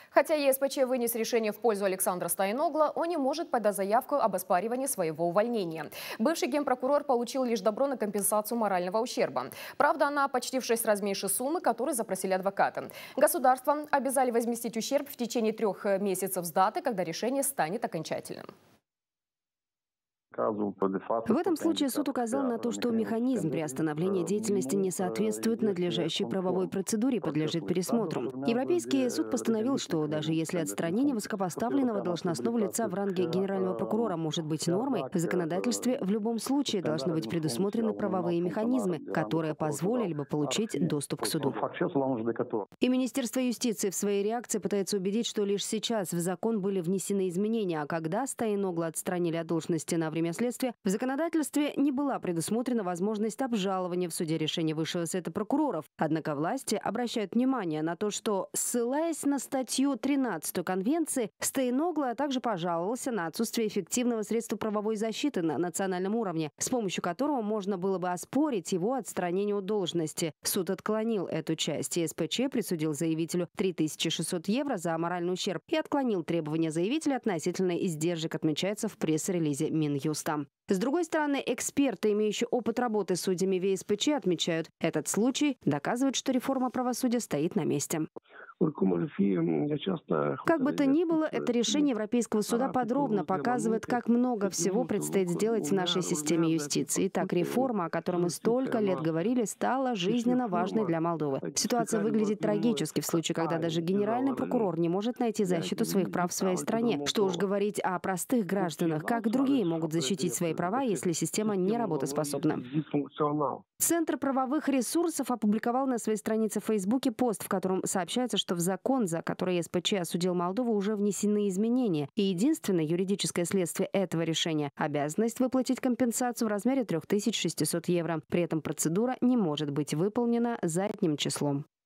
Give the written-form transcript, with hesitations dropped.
Хотя ЕСПЧ вынес решение в пользу Александра Стоеногла, он не может подать заявку об оспаривании своего увольнения. Бывший генпрокурор получил лишь добро на компенсацию морального ущерба. Правда, она почти в 6 раз меньше суммы, которую запросили адвокаты. Государство обязали возместить ущерб в течение 3 месяцев с даты, когда решение станет окончательным. В этом случае суд указал на то, что механизм приостановления деятельности не соответствует надлежащей правовой процедуре и подлежит пересмотру. Европейский суд постановил, что даже если отстранение высокопоставленного должностного лица в ранге генерального прокурора может быть нормой, в законодательстве в любом случае должны быть предусмотрены правовые механизмы, которые позволили бы получить доступ к суду. И Министерство юстиции в своей реакции пытается убедить, что лишь сейчас в закон были внесены изменения, а когда Стоеногла отстранили от должности на время следствия, в законодательстве не была предусмотрена возможность обжалования в суде решения Высшего совета прокуроров. Однако власти обращают внимание на то, что, ссылаясь на статью 13 Конвенции, Стоеногла также пожаловался на отсутствие эффективного средства правовой защиты на национальном уровне, с помощью которого можно было бы оспорить его отстранение от должности. Суд отклонил эту часть. ЕСПЧ присудил заявителю 3600 евро за моральный ущерб и отклонил требования заявителя относительно издержек, отмечается в пресс-релизе Минюста. С другой стороны, эксперты, имеющие опыт работы с судьями в ЕСПЧ, отмечают, этот случай доказывает, что реформа правосудия стоит на месте. Как бы то ни было, это решение Европейского суда подробно показывает, как много всего предстоит сделать в нашей системе юстиции. Итак, реформа, о которой мы столько лет говорили, стала жизненно важной для Молдовы. Ситуация выглядит трагически в случае, когда даже генеральный прокурор не может найти защиту своих прав в своей стране. Что уж говорить о простых гражданах, как другие могут защитить свои права, если система не работоспособна. Центр правовых ресурсов опубликовал на своей странице в Фейсбуке пост, в котором сообщается, что в закон, за который ЕСПЧ осудил Молдову, уже внесены изменения. И единственное юридическое следствие этого решения – обязанность выплатить компенсацию в размере 3600 евро. При этом процедура не может быть выполнена задним числом.